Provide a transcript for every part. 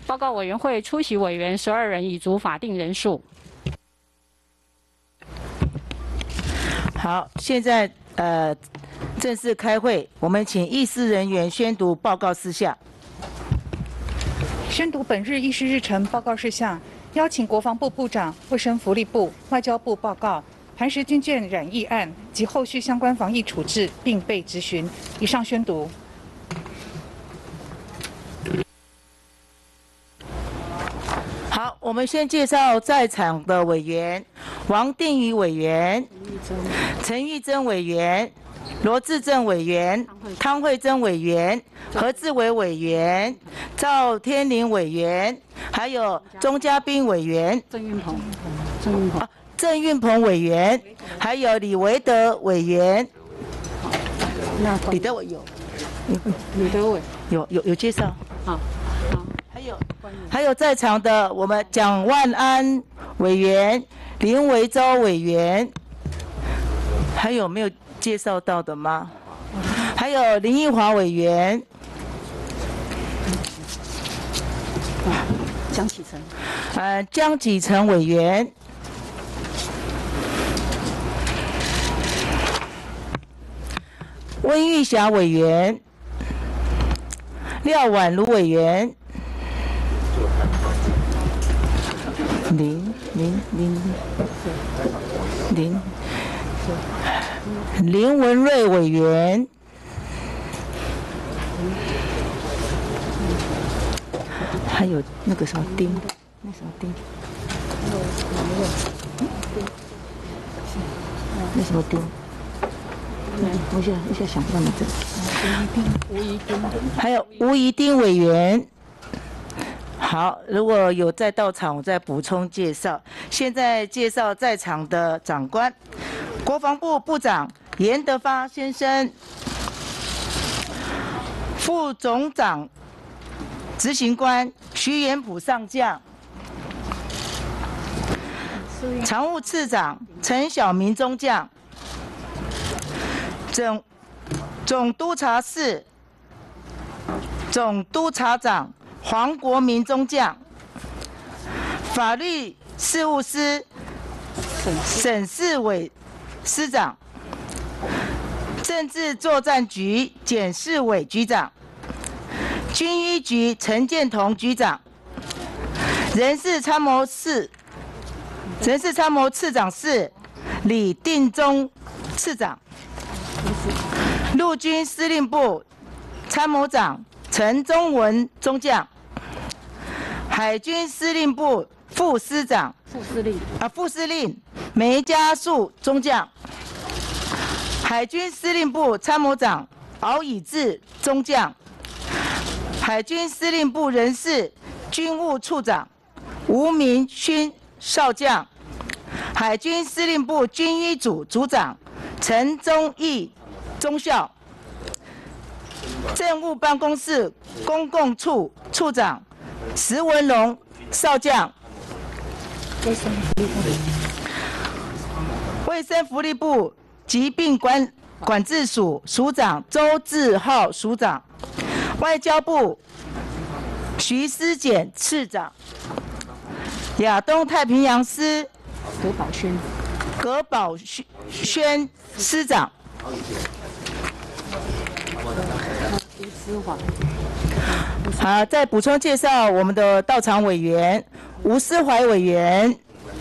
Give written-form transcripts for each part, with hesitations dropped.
报告委员会出席委员12人，已足法定人数。 好，现在正式开会，我们请议事人员宣读报告事项。 宣读本日议事日程报告事项，邀请国防部部长、卫生福利部、外交部报告磐石军舰染疫案及后续相关防疫处置，并被质询。以上宣读。 好，我们先介绍在场的委员：王定宇委员、陈玉珍委员、罗志正委员、汤惠珍委员、何志伟委员、赵天麟委员，还有钟嘉宾委员、郑运鹏委员，还有李维德委员。李德伟有介绍。好。还有在场的我们蒋万安委员、林维洲委员，还有没有介绍到的吗？还有林奕华委员、江启臣委员、温玉霞委员、廖婉如委员。林文瑞委员，还有那个什么丁，那什么丁，那什么丁，我一下想不到名字。还有吴宜丁委员。好，如果有再到场，我再补充介绍。现在介绍在场的长官：国防部部长严德发先生，副总长执行官徐元普上将，常务次长陈晓明中将，总督察室总督察长黄国民中将，法律事务司沈世伟司长，政治作战局简世伟局长，军医局陈建同局长，人事参谋次长室李定忠次长，陆军司令部参谋长陈宗文中将，海军司令部副司令梅家树中将，海军司令部参谋长敖以志中将，海军司令部人事军务处长吴明勋少将，海军司令部军医组组长陈忠义中校，政务办公室公共处处长石文龙少将，卫生福利部疾病管制署署长周志浩署长，外交部徐思俭次长，亚东太平洋司葛宝轩司长。好，再补充介绍我们的到场委员吴思怀委员。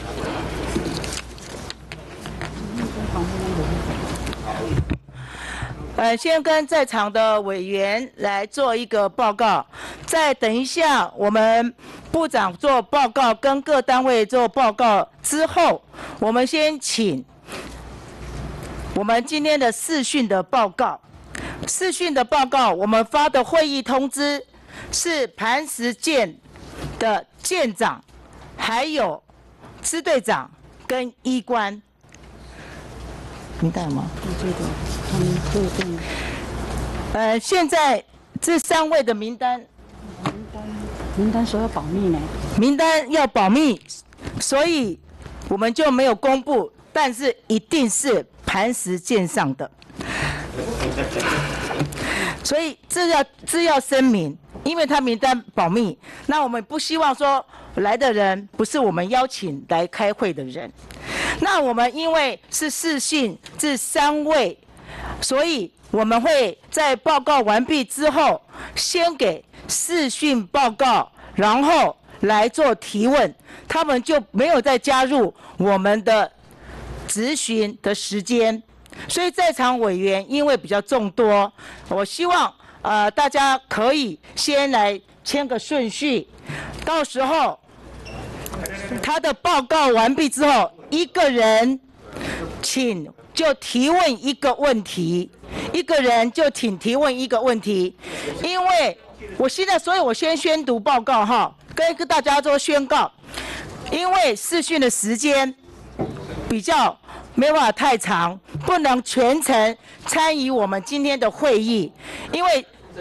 先跟在场的委员来做一个报告，再等一下我们部长做报告，跟各单位做报告之后，我们先请我们今天的视讯的报告。视讯的报告，我们发的会议通知是磐石舰的舰长，还有支队长跟医官。名单有吗？他们会动。现在这3位的名单说要保密呢。名单要保密，所以我们就没有公布，但是一定是磐石舰上的。所以这要声明， 因为他名单保密，那我们不希望说来的人不是我们邀请来开会的人。那我们因为是视讯这3位，所以我们会在报告完毕之后，先给视讯报告，然后来做提问，他们就没有再加入我们的质询的时间。所以在场委员因为比较众多，我希望大家可以先来签个顺序，到时候他的报告完毕之后，一个人请就提问一个问题，一个人就请提问一个问题。因为我现在，所以我先宣读报告哈，跟大家做宣告。因为视讯的时间比较没办法太长，不能全程参与我们今天的会议，因为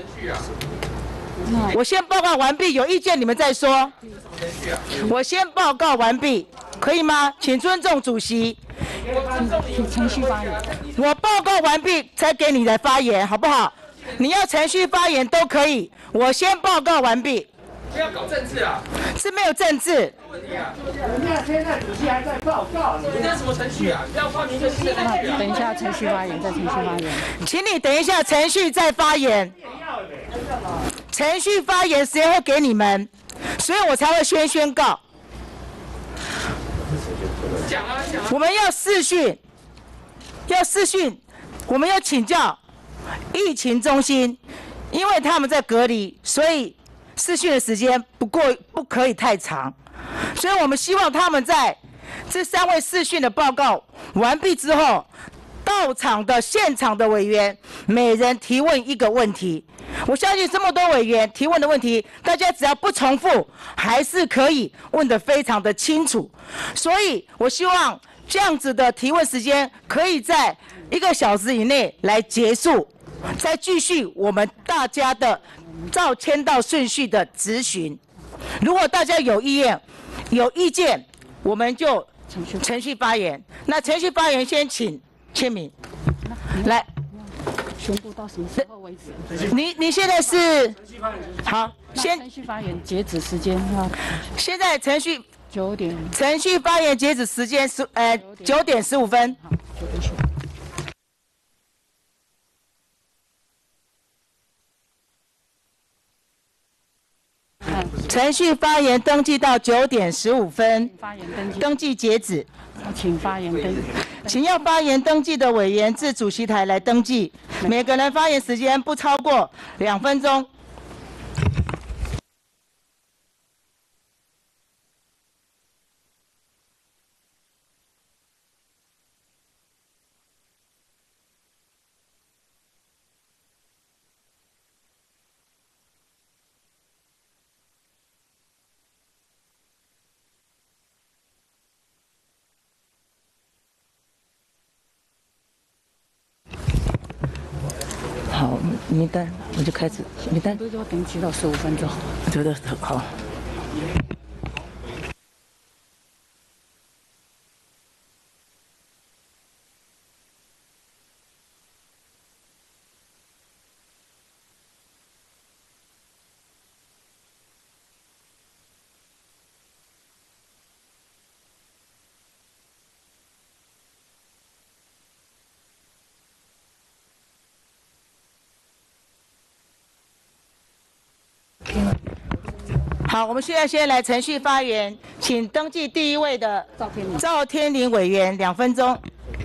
我先报告完毕，有意见你们再说。我先报告完毕，可以吗？请尊重主席。 程序发言。 我报告完毕才给你来发言，好不好？你要程序发言都可以，我先报告完毕。 不要搞政治啊！ 是没有政治。 现在主席还在报告， 你这什么程序啊？不要发明一个新的程序啊！ 等一下程序发言，再程序发言。 请你等一下程序再发言。程序发言时间会给你们，所以我才会先宣告。 讲啊讲啊！ 我们要视讯，我们要请教疫情中心，因为他们在隔离，所以视讯的时间不可以太长，所以我们希望他们在这3位视讯的报告完毕之后，到场的现场的委员每人提问一个问题。我相信这么多委员提问的问题，大家只要不重复，还是可以问得非常的清楚。所以我希望这样子的提问时间可以在1个小时以内来结束，再继续我们大家的照签到顺序的质询。如果大家有意见，我们就程序发言。那程序发言先请签名，来。 宣布到什么时候为止？ 你现在是好，先程序发言截止时间啊。 现在程序 9点。 程序发言截止时间是9点15分。 好，9点15分。 程序发言登记到9点15分。 发言登记。 登记截止。 请发言登记。 请要发言登记的委员至主席台来登记，每个人发言时间不超过2分钟。好，名单我就开始。名单最多登记到15分钟。 我觉得好。好，我们现在先来程序发言，请登记第1位的赵天麟委员2分钟。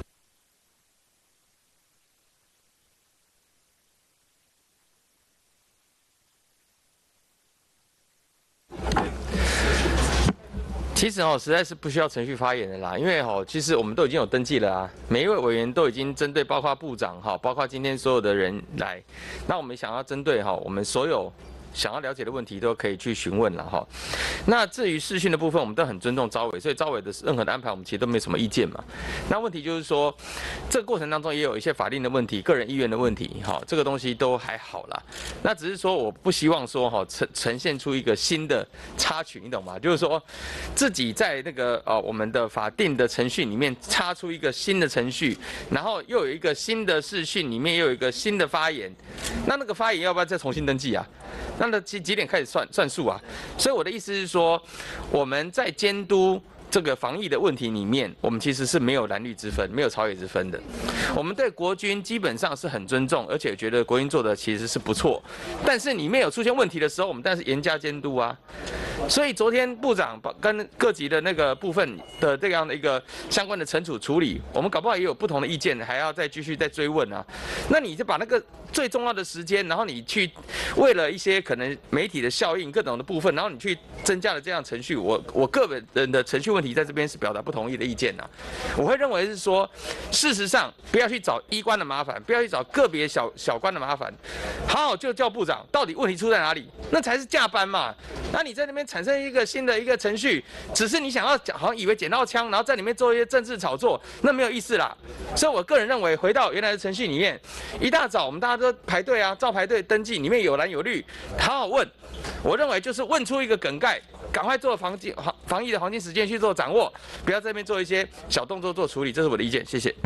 其实实在是不需要程序发言的啦，因为其实我们都已经有登记了啊，每一位委员都已经针对包括部长包括今天所有的人来，那我们想要针对我们所有想要了解的问题都可以去询问了哈。那至于视讯的部分，我们都很尊重召委，所以召委的任何的安排，我们其实都没什么意见嘛。那问题就是说，这个过程当中也有一些法令的问题、个人意愿的问题，这个东西都还好啦。那只是说，我不希望说呈现出一个新的插曲，你懂吗？就是说，自己在那个我们的法定的程序里面插出一个新的程序，然后又有一个新的视讯里面又有一个新的发言，那个发言要不要再重新登记啊？ 那几点开始算数啊？所以我的意思是说，我们在监督这个防疫的问题里面，我们其实是没有蓝绿之分，没有朝野之分的。我们对国军基本上是很尊重，而且觉得国军做的其实是不错。但是里面有出现问题的时候，我们当然是严加监督啊。所以昨天部长跟各级的那个部分的这样的一个相关的惩处处理，我们搞不好也有不同的意见，还要再继续追问啊。那你就把那个最重要的时间，然后你去为了一些可能媒体的效应各种的部分，然后你去增加了这样程序，我个人的程序问题在这边是表达不同意的意见呐。我会认为是说，事实上不要去找医官的麻烦，不要去找个别小官的麻烦，好好就叫部长到底问题出在哪里，那才是驾班嘛。那你在那边产生一个新的一个程序，只是你想要好像以为捡到枪，然后在里面做一些政治炒作，那没有意思啦。所以我个人认为，回到原来的程序里面，一大早我们大家都排队啊，照排队登记，里面有蓝有绿，好好问。我认为就是问出一个梗概，赶快做防疫的黄金时间去做掌握，不要在这边做一些小动作做处理，这是我的意见，谢谢。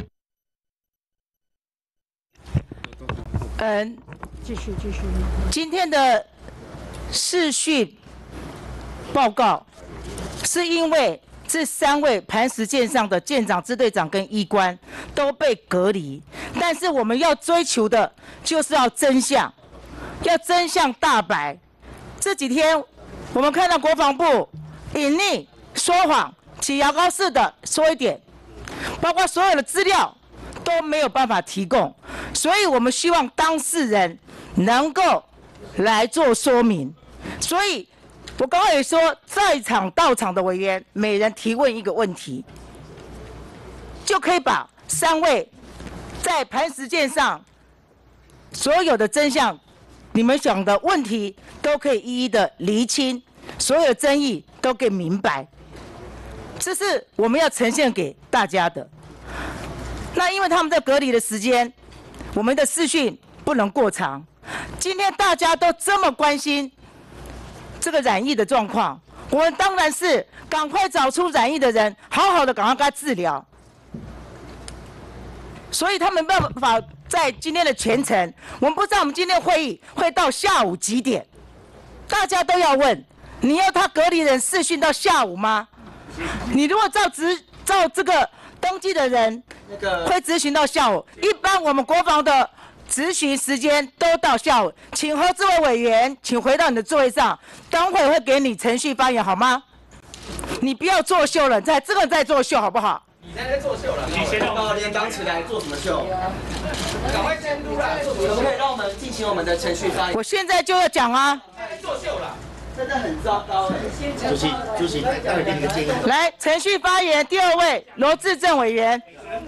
继续。 今天的视讯报告是因为这3位磐石舰上的舰长、支队长跟医官都被隔离，但是我们要追求的就是要真相，要真相大白。这几天我们看到国防部隐匿、说谎、起牙膏似的说一点，包括所有的资料都没有办法提供，所以我们希望当事人能够来做说明。所以我刚刚也说，在场到场的委员每人提问一个问题，就可以把3位在磐石舰上所有的真相，你们想的问题都可以一一的厘清，所有的争议都可以明白，这是我们要呈现给大家的。那因为他们在隔离的时间，我们的视讯不能过长。今天大家都这么关心这个染疫的状况，我们当然是赶快找出染疫的人，好好的赶快给他治疗。所以他们没办法在今天的全程，我们不知道我们今天会议会到下午几点，大家都要问，你要他隔离人视讯到下午吗？你如果照这个登记的人会执行到下午，一般我们国防的执行时间都到下午。请何志伟委员，请回到你的座位上，等会会给你程序发言好吗？你不要作秀了，这个在作秀好不好？ 你在作秀了， 你先把连长起来做什么秀？ 赶快监督啦！ 可不可以让我们进行我们的程序发言？ 我现在就要讲啊！ 在作秀了， 真的很糟糕哎。主席，待会给你个建议。 来，程序发言第2位罗志正委员。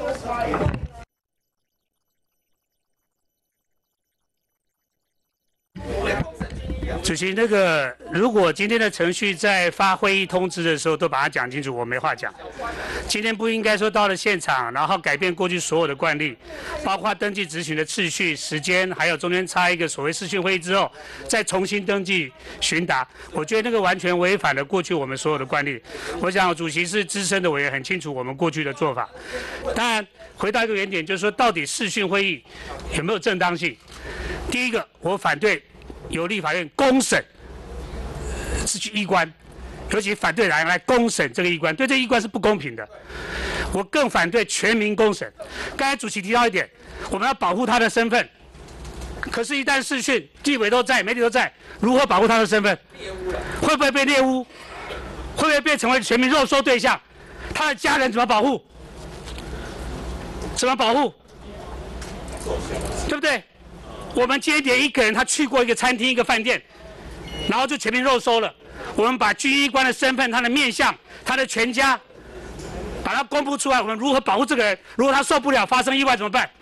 主席，如果今天的程序在发会议通知的时候都把它讲清楚，我没话讲。今天不应该说到了现场，然后改变过去所有的惯例，包括登记执行的次序、时间，还有中间插一个所谓视讯会议之后，再重新登记询答。我觉得那个完全违反了过去我们所有的惯例。我想主席是资深的委员，很清楚我们过去的做法。当然，回到一个原点，就是说到底视讯会议有没有正当性？第一个，我反对由立法院公审医官，尤其反对来公审这个医官，对这个医官是不公平的。我更反对全民公审。刚才主席提到一点，我们要保护他的身份，可是，一旦视讯，纪委都在，媒体都在，如何保护他的身份？会不会被猎污？会不会被成为全民肉搜对象？他的家人怎么保护？怎么保护？对不对？我们今天一个人他去过一个餐厅、一个饭店，然后就全民肉搜了。我们把军医官的身份、他的面相、他的全家，把它公布出来。我们如何保护这个人？如果他受不了发生意外怎么办？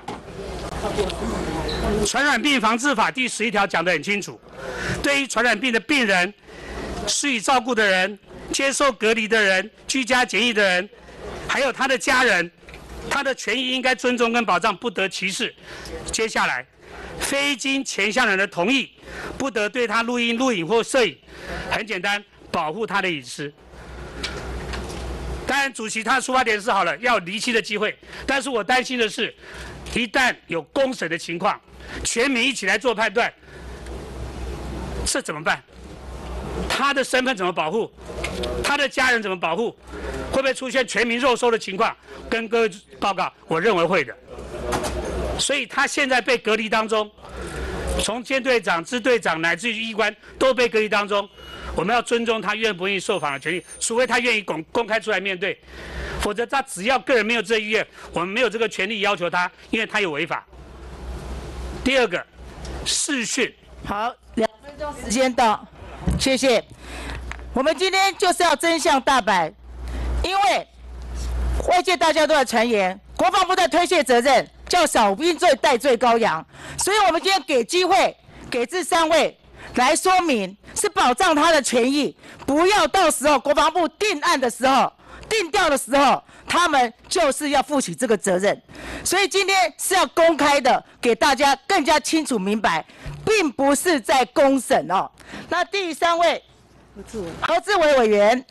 传染病防治法第11条讲得很清楚，对于传染病的病人、施以照顾的人、接受隔离的人、居家检疫的人，还有他的家人，他的权益应该尊重跟保障，不得歧视。接下来，非经前项人的同意，不得对他录音、录影或摄影。很简单，保护他的隐私。当然，主席他的出发点是好了，要有厘清的机会。但是我担心的是，一旦有公审的情况，全民一起来做判断， 这怎么办？他的身份怎么保护？他的家人怎么保护？会不会出现全民肉搜的情况？跟各位报告，我认为会的。所以他现在被隔离当中，从监队长、支队长乃至于医官都被隔离当中。我们要尊重他愿不愿意受访的权利，除非他愿意公开出来面对，否则他只要个人没有这意愿，我们没有这个权利要求他，因为他有违法。第二个，视讯。 好，2分钟时间到，谢谢。我们今天就是要真相大白，因为外界大家都在传言，国防部在推卸责任，叫小兵罪戴罪羔羊，所以我们今天给机会给这3位来说明，是保障他的权益，不要到时候国防部定案的时候、定调的时候，他们就是要负起这个责任。所以今天是要公开的，给大家更加清楚明白，并不是在公审哦。那第3位，何志伟委员。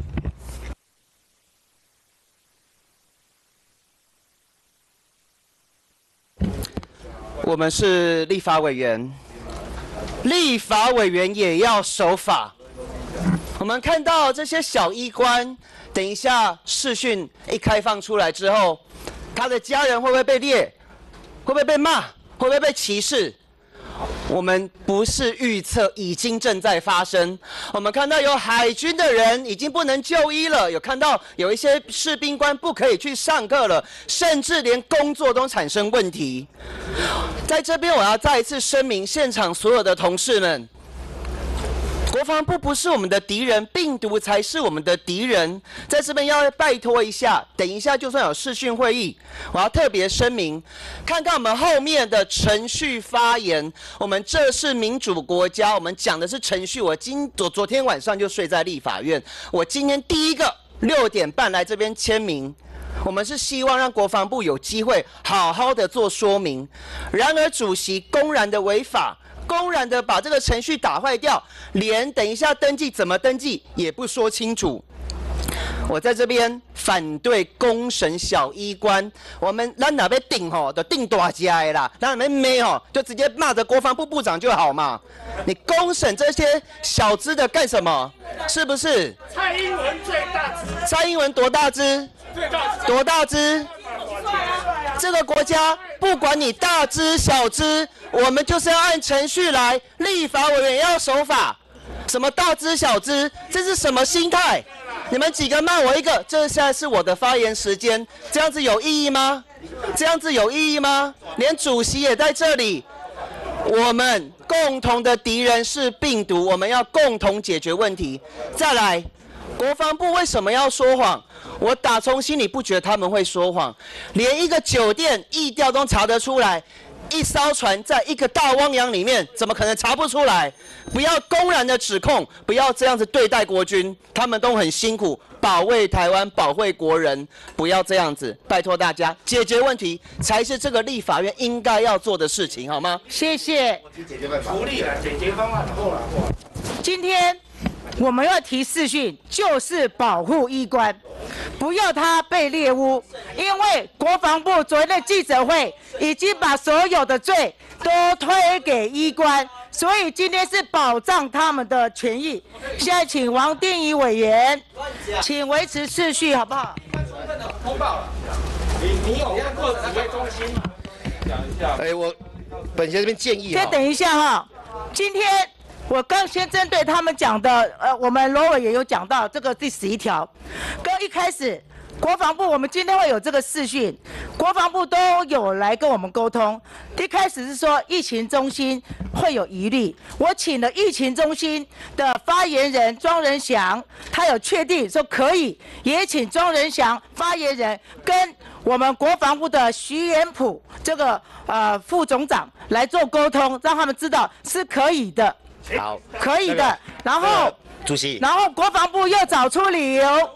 我们是立法委员。立法委员也要守法。我们看到这些小医官，等一下视讯一开放出来之后，他的家人会不会被列？会不会被骂？会不会被歧视？我们不是预测，已经正在发生。我们看到有海军的人已经不能就医了，有看到有一些士兵官不可以去上课了，甚至连工作都产生问题。在这边，我要再一次声明，现场所有的同事们，国防部不是我们的敌人，病毒才是我们的敌人。在这边要拜托一下，等一下就算有视讯会议，我要特别声明，看看我们后面的程序发言。我们这是民主国家，我们讲的是程序。我昨天晚上就睡在立法院，我今天第一个6点半来这边签名。我们是希望让国防部有机会好好的做说明，然而主席公然的违法，公然的把这个程序打坏掉，连等一下登记怎么登记也不说清楚。我在这边反对公审小医官，咱哪边定吼，就定大家的啦，咱哪边没吼，就直接骂着国防部部长就好嘛。你公审这些小资的干什么？是不是？ 蔡英文最大只。 蔡英文多大只？多大只？这个国家不管你大只小只，我们就是要按程序来，立法委员要守法。什么大只小只，这是什么心态？你们几个骂我一个，这现在是我的发言时间，这样子有意义吗？这样子有意义吗？连主席也在这里，我们共同的敌人是病毒，我们要共同解决问题。再来，国防部为什么要说谎？我打从心里不觉得他们会说谎，连一个酒店疫调都查得出来，一艘船在一个大汪洋里面，怎么可能查不出来？不要公然的指控，不要这样子对待国军，他们都很辛苦，保卫台湾，保卫国人，不要这样子，拜托大家解决问题才是这个立法院应该要做的事情，好吗？ 谢谢。 福利啊，解决方案后了。 今天我们要提视讯，就是保护医官，不要他被猎污。因为国防部昨天的记者会已经把所有的罪都推给医官，所以今天是保障他们的权益。现在请王定宇委员，请维持秩序，好不好？ 通报了，你有看过指挥中心吗？讲一下。 我本席这边建议先等一下哈，今天我刚先针对他们讲的，我们罗委员有讲到这个第11条，跟一开始国防部我们今天会有这个视讯，国防部都有来跟我们沟通。一开始是说疫情中心会有疑虑，我请了疫情中心的发言人庄仁祥，他有确定说可以，也请庄仁祥发言人跟我们国防部的徐元溥这个副总长来做沟通，让他们知道是可以的。 好， 可以的。然后， 主席， 然后国防部又找出理由，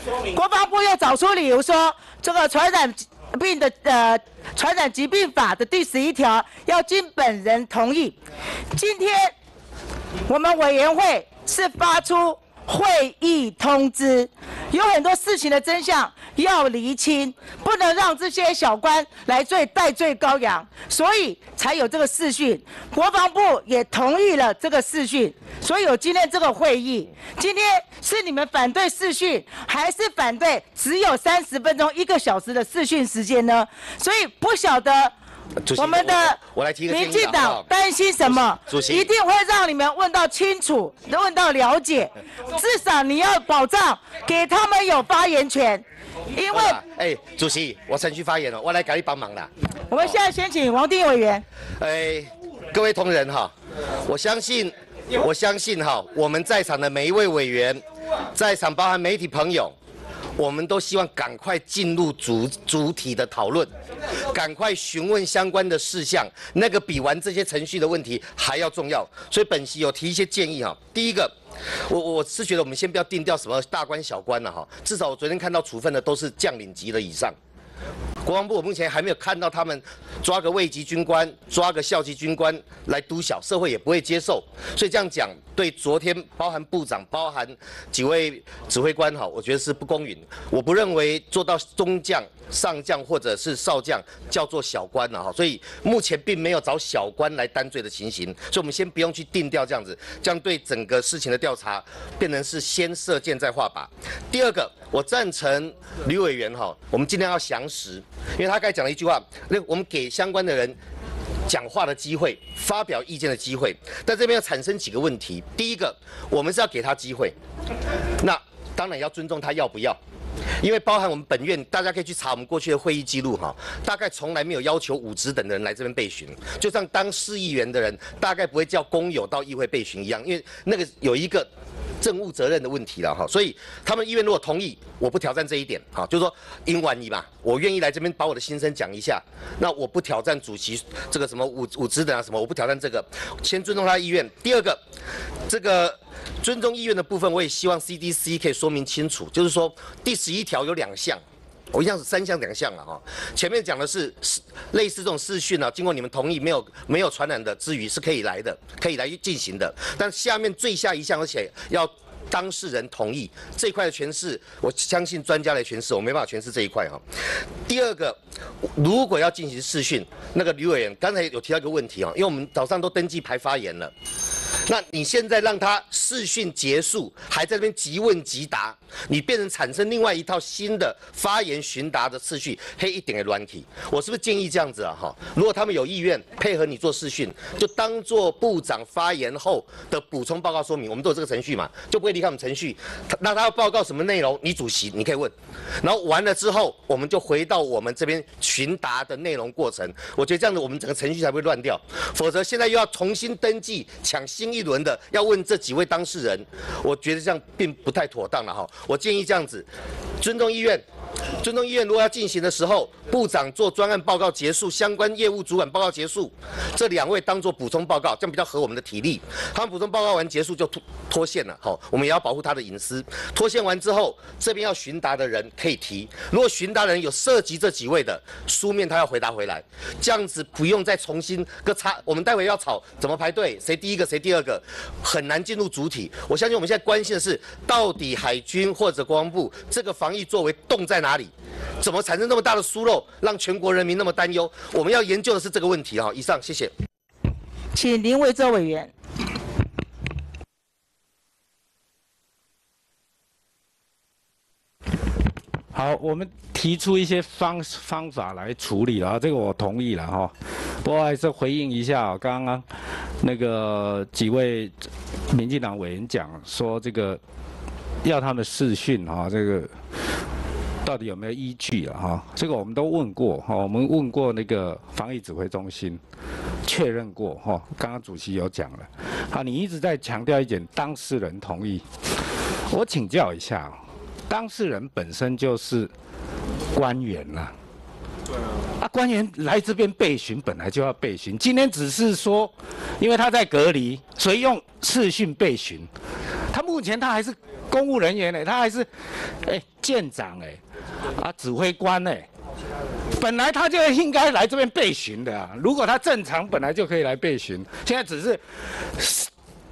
说这个传染疾病法的第11条要经本人同意。今天我们委员会是发出会议通知，有很多事情的真相要厘清，不能让这些小官来代罪羔羊，所以才有这个视讯。国防部也同意了这个视讯，所以有今天这个会议。今天是你们反对视讯，还是反对只有30分钟、1个小时的视讯时间呢？所以不晓得。我们的民进党担心什么？一定会让你们问到清楚，问到了解。至少你要保障给他们有发言权，因为主席，我程序发言了，我来给你帮忙啦。 我们现在先请王定委员。 各位同仁哈，我相信哈，我们在场的每一位委员，在场包含媒体朋友。我们都希望赶快进入主体的讨论，赶快询问相关的事项，那个比完这些程序的问题还要重要。所以本席有提一些建议哈。第一个，我是觉得我们先不要定调什么大官小官了哈，至少我昨天看到处分的都是将领级的以上。国防部我目前还没有看到他们抓个尉级军官、抓个校级军官来督小，社会也不会接受。所以这样讲，对昨天包含部长、包含几位指挥官哈，我觉得是不公允。我不认为做到中将、上将或者是少将叫做小官了哈。所以目前并没有找小官来担罪的情形，所以我们先不用去定调这样子，这样对整个事情的调查变成是先射箭再画靶。第二个，我赞成吕委员哈，我们尽量要详实。因为他刚才讲了一句话，我们给相关的人讲话的机会、发表意见的机会，但这边要产生几个问题。第一个，我们是要给他机会，那当然要尊重他要不要，因为包含我们本院，大家可以去查我们过去的会议记录哈，大概从来没有要求5职等的人来这边备询，就像当市议员的人，大概不会叫工友到议会备询一样，因为那个有一个政务责任的问题了哈，所以他们议院如果同意，我不挑战这一点哈，就是说因万一嘛，我愿意来这边把我的心声讲一下，那我不挑战主席这个什么五职等啊什么，我不挑战这个，先尊重他的意愿。第二个，这个尊重意愿的部分，我也希望 CDC 可以说明清楚，就是说第11条有2项。我一样是3项2项了哈，前面讲的是类似这种视讯啊，经过你们同意没有传染的之余是可以来的，可以来进行的，但下面最下一项而且要当事人同意这一块的诠释，我相信专家来诠释，我没办法诠释这一块哈。第二个，如果要进行视讯，那个吕委员刚才有提到一个问题啊，因为我们早上都登记排发言了。那你现在让他视讯结束，还在这边即问即答，你变成产生另外一套新的发言询答的次序，黑一点的软体。我是不是建议这样子啊？哈，如果他们有意愿配合你做视讯，就当做部长发言后的补充报告说明，我们都有这个程序嘛，就不会离开我们程序。那他要报告什么内容，你主席你可以问，然后完了之后，我们就回到我们这边询答的内容过程。我觉得这样子我们整个程序才不会乱掉，否则现在又要重新登记抢新一轮的要问这几位当事人，我觉得这样并不太妥当了哈。我建议这样子，尊重意愿。尊重意愿如果要进行的时候，部长做专案报告结束，相关业务主管报告结束，这2位当做补充报告，这样比较合我们的体力。他们补充报告完结束就脱线了，好，我们也要保护他的隐私。脱线完之后，这边要询答的人可以提，如果询答人有涉及这几位的，书面他要回答回来，这样子不用再重新我们待会要吵怎么排队，谁第一个谁第二个，很难进入主体。我相信我们现在关心的是，到底海军或者国防部这个防疫作为动在哪里？怎么产生那么大的疏漏，让全国人民那么担忧？我们要研究的是这个问题哈。以上，谢谢。 请林维洲委员。 好，我们提出一些方法来处理了，这个我同意了哈。不过还是回应一下刚刚那个几位民进党委员讲说这个要他们视讯哈，这个到底有没有依据啊？哈，这个我们都问过哈，我们问过那个防疫指挥中心，确认过哈。刚刚主席有讲了，好，你一直在强调一点，当事人同意。我请教一下，当事人本身就是官员啦。官员来这边备询本来就要备询，今天只是说，因为他在隔离，所以用视讯备询。他目前他还是公务人员呢，他还是舰长指挥官本来他就应该来这边备询的啊。如果他正常，本来就可以来备询，现在只是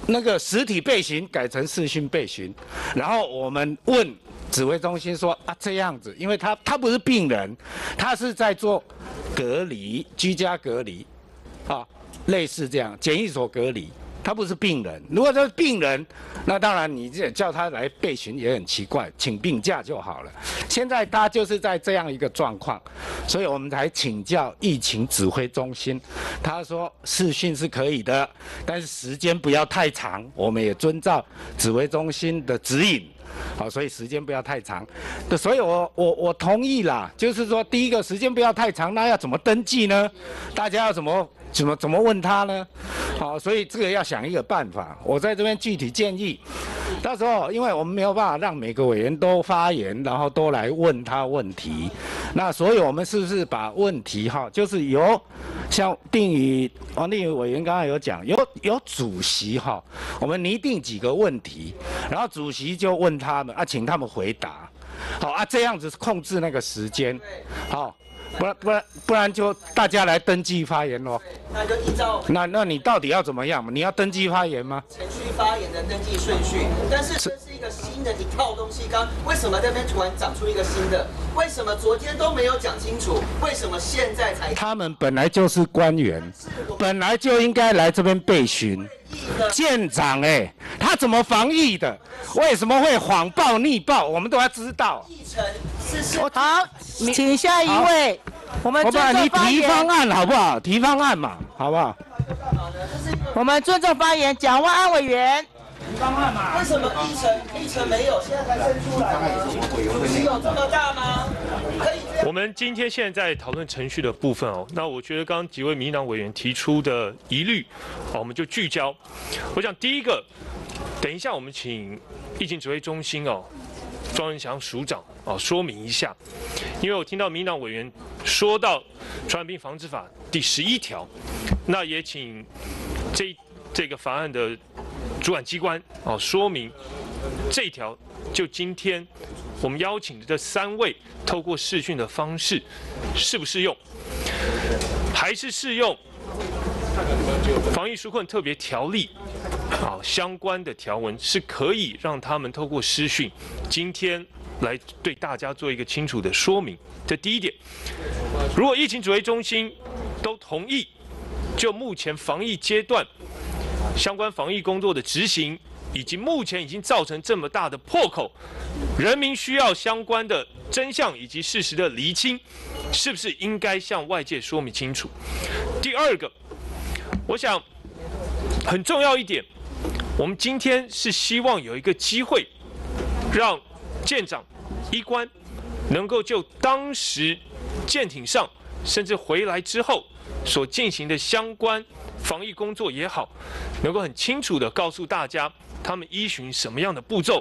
那个实体备询改成视讯备询，然后我们问指挥中心说啊这样子，因为他不是病人，他是在做隔离、居家隔离，啊，类似这样检疫所隔离。他不是病人，如果他是病人，那当然你叫他来备询也很奇怪，请病假就好了。现在他就是在这样一个状况，所以我们才请教疫情指挥中心，他说视讯是可以的，但是时间不要太长，我们也遵照指挥中心的指引。好，所以时间不要太长，所以我同意啦，就是说第一个时间不要太长，那要怎么登记呢？大家要怎么问他呢？好，所以这个要想一个办法。我在这边具体建议，到时候因为我们没有办法让每个委员都发言，然后都来问他问题，那所以我们是不是把问题就是由像王定宇委员刚刚有讲，有主席我们拟定几个问题，然后主席就问他们请他们回答，好这样子控制那个时间，好。不然就大家来登记发言咯。 那就依照那你到底要怎么样嘛？你要登记发言吗？ 程序发言的登记顺序，但是这是一个新的一套东西。为什么这边突然长出一个新的？为什么昨天都没有讲清楚？为什么现在才？ 他们本来就是官员，本来就应该来这边备询。舰长他怎么防疫的？为什么会谎报逆报？我们都要知道。 好，请下一位。我们尊重你发言。 提方案好不好？提方案嘛，好不好？ 我们尊重发言，蒋万安委员。 提方案嘛。为什么议程没有，现在才生出来呢？主席有这么大吗？ 我们今天现在在讨论程序的部分那我觉得刚刚几位民进党委员提出的疑虑，我们就聚焦。我想第一个，等一下我们请疫情指挥中心庄人祥署长说明一下，因为我听到民进党委员说到《传染病防治法》第11条，那也请这个法案的主管机关说明这一条就今天我们邀请的这3位透过视讯的方式适不适用，还是适用防疫纾困特别条例相关的条文是可以让他们透过视讯今天来对大家做一个清楚的说明。这第一点。如果疫情指挥中心都同意，就目前防疫阶段相关防疫工作的执行，以及目前已经造成这么大的破口，人民需要相关的真相以及事实的厘清，是不是应该向外界说明清楚？第二个，我想很重要一点，我们今天是希望有一个机会，让舰长、医官能够就当时舰艇上，甚至回来之后所进行的相关防疫工作也好，能够很清楚地告诉大家他们依循什么样的步骤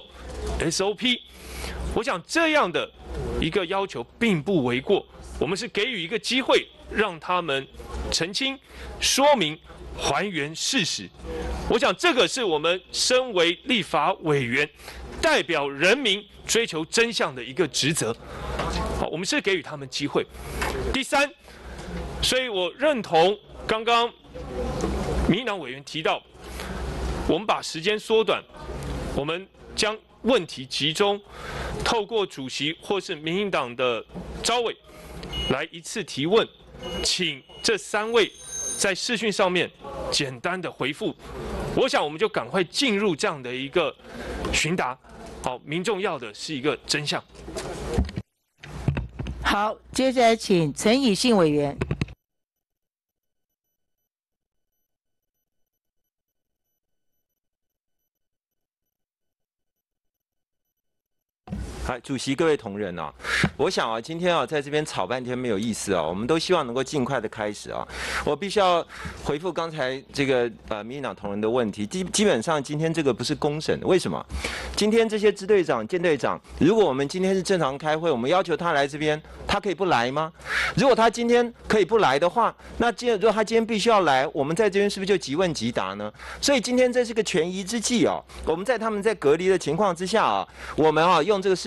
SOP。我想这样的一个要求并不为过，我们是给予一个机会让他们澄清、说明、还原事实。我想这个是我们身为立法委员代表人民追求真相的一个职责。好，我们是给予他们机会。第三，所以我认同刚刚民进党委员提到，我们把时间缩短，我们将问题集中，透过主席或是民进党的召委来一次提问，请这3位在视讯上面简单的回复。我想我们就赶快进入这样的一个询答。好，民众要的是一个真相。 好，接下来请陈以信委员。 好，主席，各位同仁我想今天在这边吵半天没有意思我们都希望能够尽快的开始我必须要回复刚才这个民进党同仁的问题，基本上今天这个不是公审，为什么？今天这些支队长、舰队长，如果我们今天是正常开会，我们要求他来这边，他可以不来吗？如果他今天可以不来的话，那如果他今天必须要来，我们在这边是不是就即问即答呢？所以今天这是个权宜之计我们在他们在隔离的情况之下我们用这个视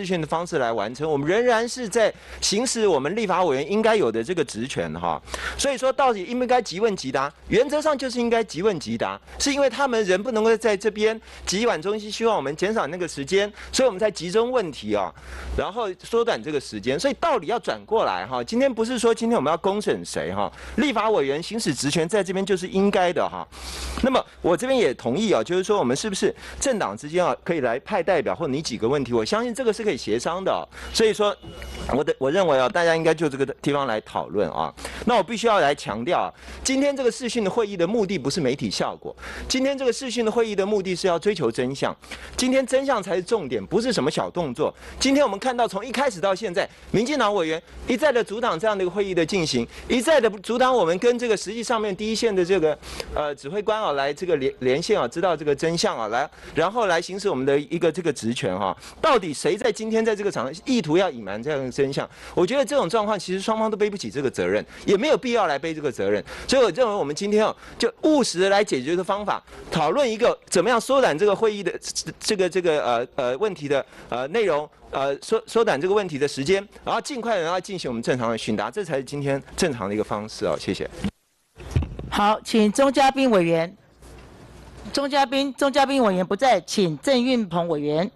讯的方式来完成，我们仍然是在行使我们立法委员应该有的这个职权哈。所以说，到底应不应该即问即答？原则上就是应该即问即答，是因为他们人不能够在这边急晚中心，希望我们减少那个时间，所以我们才集中问题啊，然后缩短这个时间。所以道理要转过来哈。今天不是说今天我们要公审谁哈，立法委员行使职权在这边就是应该的哈。那么我这边也同意啊，就是说我们是不是政党之间啊可以来派代表或拟几个问题？我相信这个是可以协商的。所以说，我认为啊，大家应该就这个地方来讨论啊。那我必须要来强调啊，今天这个视讯的会议的目的不是媒体效果，今天这个视讯的会议的目的是要追求真相。今天真相才是重点，不是什么小动作。今天我们看到从一开始到现在，民进党委员一再的阻挡这样的一个会议的进行，一再的阻挡我们跟这个实际上面第一线的这个指挥官啊来这个连线啊，知道这个真相啊，来然后来行使我们的一个这个职权哈。到底谁在今天在这个场合意图要隐瞒这样的真相？我觉得这种状况其实双方都背不起这个责任，也没有必要来背这个责任。所以我认为我们今天就务实的来解决的方法，讨论一个怎么样缩短这个会议的问题的内容，缩短这个问题的时间，然后尽快的要进行我们正常的询答，这才是今天正常的一个方式哦。谢谢。 好，请钟嘉宾委员。钟嘉宾委员不在，请郑运鹏委员。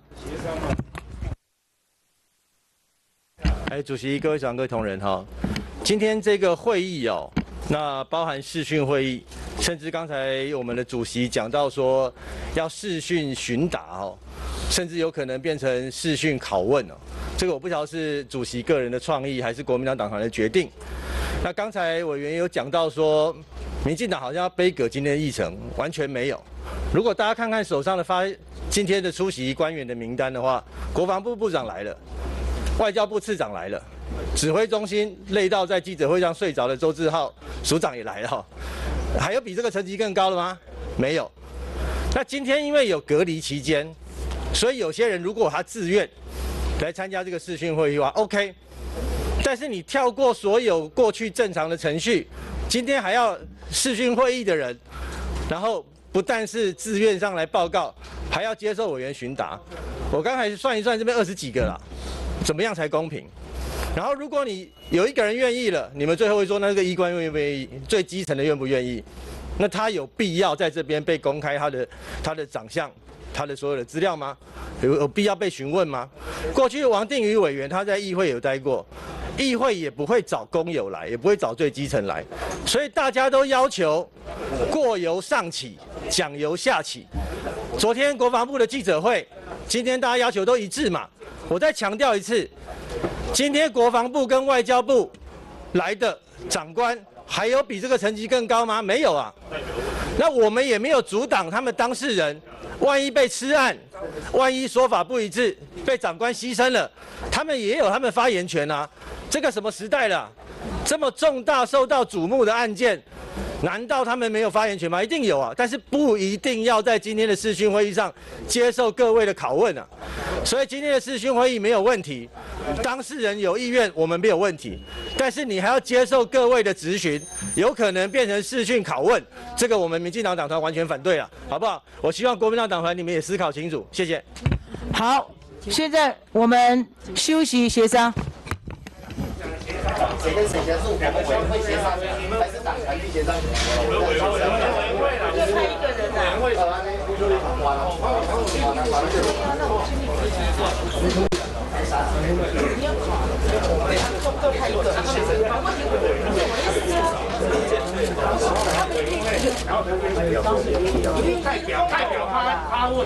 主席、各位长、各位同仁哈，今天这个会议那包含视讯会议，甚至刚才我们的主席讲到说要视讯询答甚至有可能变成视讯拷问这个我不晓得是主席个人的创意，还是国民党党团的决定。那刚才委员有讲到说，民进党好像要杯葛今天的议程，完全没有。如果大家看看手上的今天的出席官员的名单的话，国防部部长来了，外交部次长来了，指挥中心累到在记者会上睡着的周志浩署长也来了还有比这个层级更高的吗？没有。那今天因为有隔离期间，所以有些人如果他自愿来参加这个视讯会议的话 ，OK。但是你跳过所有过去正常的程序，今天还要视讯会议的人，然后不但是自愿上来报告，还要接受委员询答。我刚才算一算，这边20几个了，怎么样才公平？然后如果你有一个人愿意了，你们最后会说那个医官愿不愿意？最基层的愿不愿意？那他有必要在这边被公开他的长相？他的所有的资料吗？有必要被询问吗？过去王定宇委员他在议会有待过，议会也不会找工友来，也不会找最基层来，所以大家都要求过犹上起，讲犹下起。昨天国防部的记者会，今天大家要求都一致嘛。我再强调一次，今天国防部跟外交部来的长官，还有比这个层级更高吗？没有啊。那我们也没有阻挡他们当事人。万一被吃案，万一说法不一致，被长官牺牲了，他们也有他们发言权啊。这个什么时代了？这么重大、受到瞩目的案件，难道他们没有发言权吗？一定有啊，但是不一定要在今天的视讯会议上接受各位的拷问啊。所以今天的视讯会议没有问题，当事人有意愿，我们没有问题。但是你还要接受各位的质询，有可能变成视讯拷问，这个我们民进党党团完全反对了，好不好？我希望国民党党团你们也思考清楚，谢谢。 好，现在我们休息协商。 谁跟谁协商？是我们委员会协商，还是党团去协商？ 就派一个人啊。 代表他问。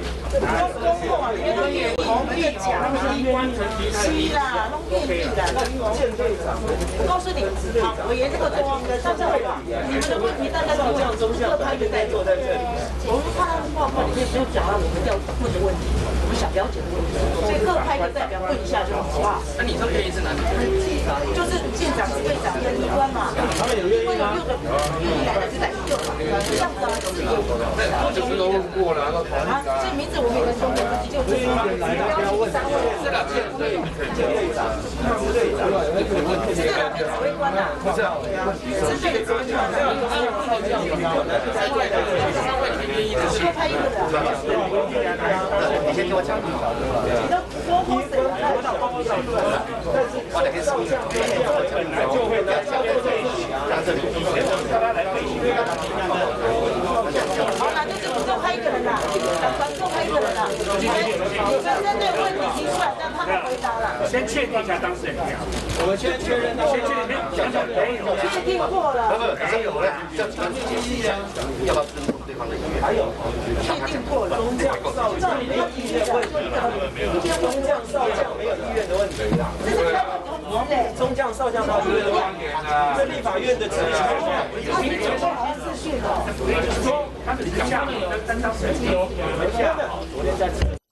我告诉你，好，委员这个多，但是你们的问题大家都这样中各派就在坐在这里。我们看到报告里面没有讲到我们要问的问题，我们想了解的问题，所以各派的代表问一下就好，好不好？那你这个原因是哪里？就是县长、市会长跟医官嘛。他们有愿意吗？愿意来的就来就嘛，这样子啊，就是有。 就是都问过了，都同意啊。 这名字我们也说过，就这个。 不要问，这个建队长， 这个指挥官呐，不是啊，是这个指挥官呐。多派一个人。 你先给我讲。 好，那就是不够拍一个人啦，不够拍一个人啦。你们针对问题提出来，让他们回答了。 先确定一下当事人。 我们先确认， 先确定没有，没有， 确定过了。 没有了，要不要尊重对方的意愿？还有， 确定过了。 中将少将没有意愿问题啦，中将少将没有意愿的问题啦。 这是他们同意的。 中将少将他意愿的问题，这立法院的职权。 他们讲话好像是讯哦。 说他们讲话跟当事人有， 昨天在。